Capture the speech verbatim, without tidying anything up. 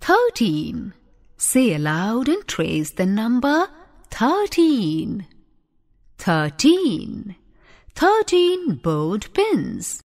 Thirteen. Say aloud and trace the number thirteen. Thirteen. Thirteen bowed pins.